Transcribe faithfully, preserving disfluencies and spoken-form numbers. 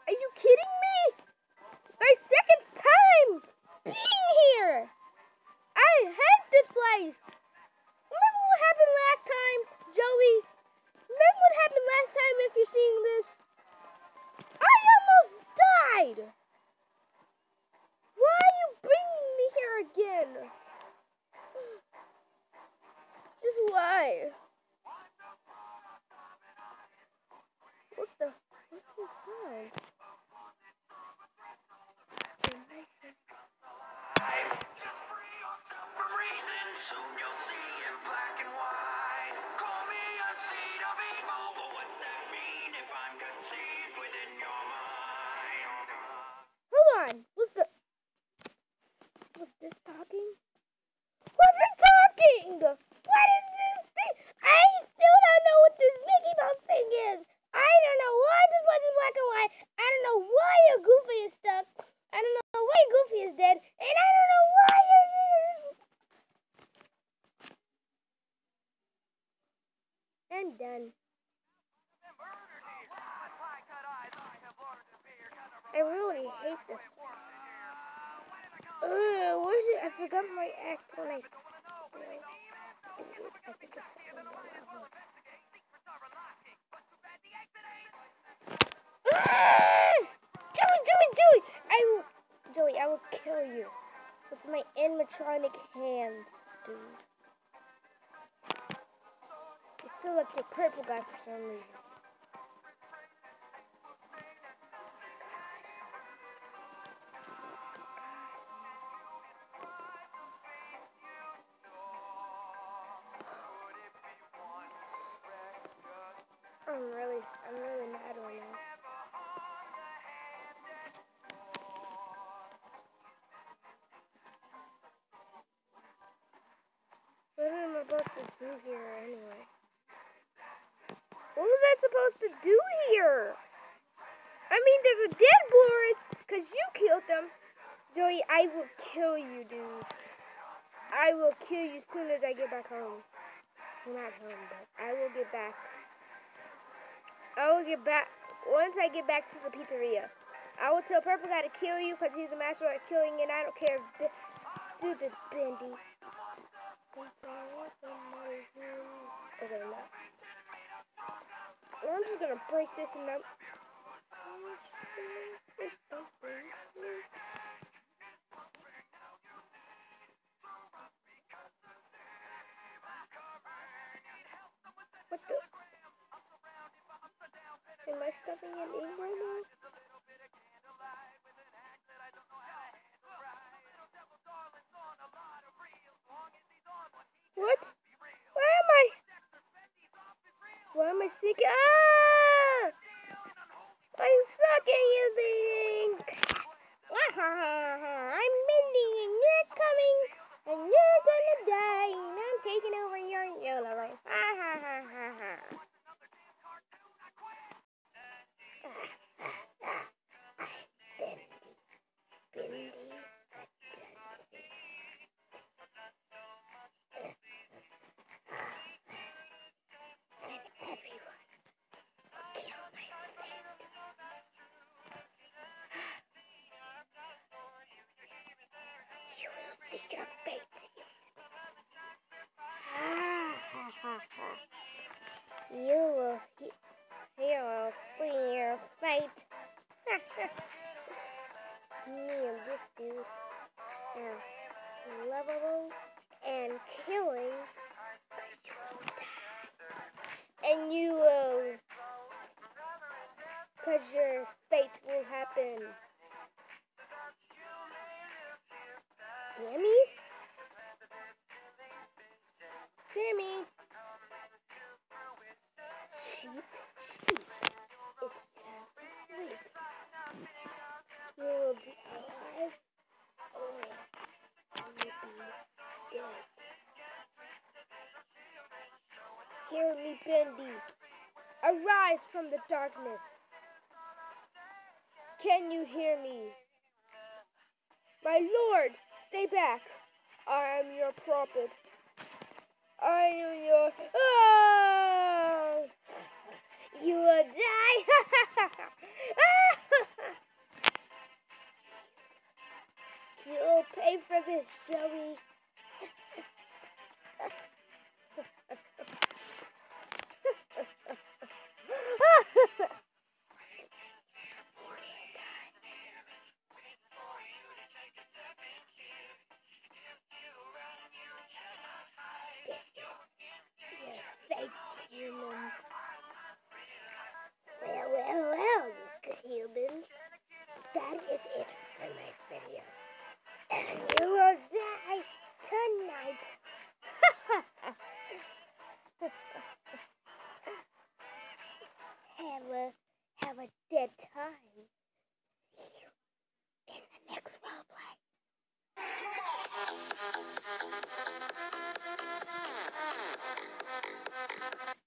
Are you kidding me? My second time being here. I hate this place. Remember what happened last time, Joey? Remember what happened last time if you're seeing this? I almost died. Why are you bringing me here again? Just why? What the? What's this sound? Soon you'll see in black and white. Call me a seed of evil, but what's that mean if I'm conceived within your mind? Hold on. What's the? Was this talking? Was it talking? What is this thing? I still don't know what this Mickey Mouse thing is. I don't know why this wasn't black and white. I don't know why your Goofy is stuck. I don't know why Goofy is dead. And I don't know why it is. I'm done. I really hate this place. Ugh, what is it? I forgot my act when I... Joey, Joey, Joey! I will... Joey, I will kill you. With my animatronic hands, dude. I feel like the purple guy for some reason. I'm really, I'm really mad right now. What am I supposed to do here anyway? What was I supposed to do here? I mean, there's a dead Boris, because you killed them. Joey, I will kill you, dude. I will kill you as soon as I get back home. Well, not home, but I will get back. I will get back, once I get back to the pizzeria. I will tell Purple Guy to kill you, because he's the master at killing, and I don't care if stupid Bendy. Okay, no. I'm just gonna break this and I'm... What the? Am I stuffing it in right now? What? Where am I? Why am I sick? Ah! I'm sucking, you think? I'm bending and you're coming and you're gonna die and I'm taking over your YOLO life. Ha ha ha ha ha. Bendy, Bendy. Seek your fate. Ha ha ha ha. You will, you will see your fate. Me and this dude are lovable and killing. And you will, cause your fate will happen. Sammy? Sammy? Sheep, sheep. It's time to sleep. You will be alive, or you will be dead. Hear me, Bendy. Arise from the darkness. Can you hear me? My lord, stay back. I am your prophet. I am your... Ah! You will die. Joey. Humans. Well, well, well, good humans. That is it for my video. And you will die tonight. have a have a dead time. See you in the next roleplay.